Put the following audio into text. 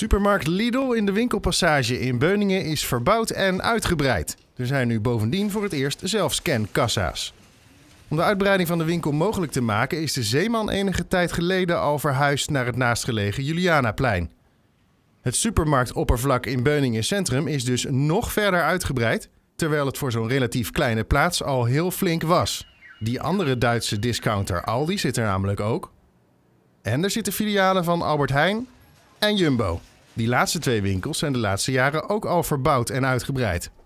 Supermarkt Lidl in de winkelpassage in Beuningen is verbouwd en uitgebreid. Er zijn nu bovendien voor het eerst zelfscankassa's. Om de uitbreiding van de winkel mogelijk te maken is de Zeeman enige tijd geleden al verhuisd naar het naastgelegen Julianaplein. Het supermarktoppervlak in Beuningen Centrum is dus nog verder uitgebreid, terwijl het voor zo'n relatief kleine plaats al heel flink was. Die andere Duitse discounter Aldi zit er namelijk ook. En er zitten filialen van Albert Heijn en Jumbo. Die laatste twee winkels zijn de laatste jaren ook al verbouwd en uitgebreid.